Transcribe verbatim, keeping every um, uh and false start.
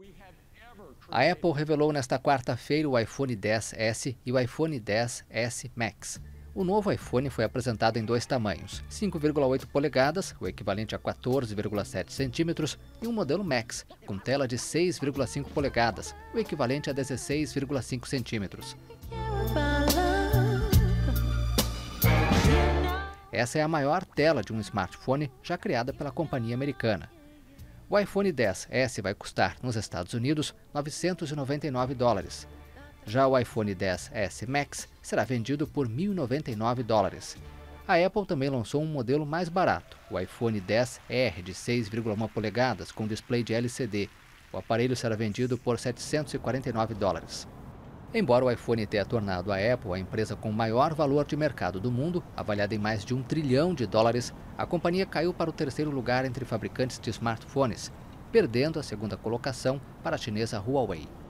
A Apple revelou nesta quarta-feira o iPhone dez S e o iPhone dez S Max. O novo iPhone foi apresentado em dois tamanhos, cinco vírgula oito polegadas, o equivalente a quatorze vírgula sete centímetros, e um modelo Max, com tela de seis vírgula cinco polegadas, o equivalente a dezesseis vírgula cinco centímetros. Essa é a maior tela de um smartphone já criada pela companhia americana. O iPhone dez S vai custar, nos Estados Unidos, novecentos e noventa e nove dólares. Já o iPhone dez S Max será vendido por mil e noventa e nove dólares. A Apple também lançou um modelo mais barato, o iPhone dez R de seis vírgula um polegadas com display de L C D. O aparelho será vendido por setecentos e quarenta e nove dólares. Embora o iPhone tenha tornado a Apple a empresa com maior valor de mercado do mundo, avaliada em mais de um trilhão de dólares, a companhia caiu para o terceiro lugar entre fabricantes de smartphones, perdendo a segunda colocação para a chinesa Huawei.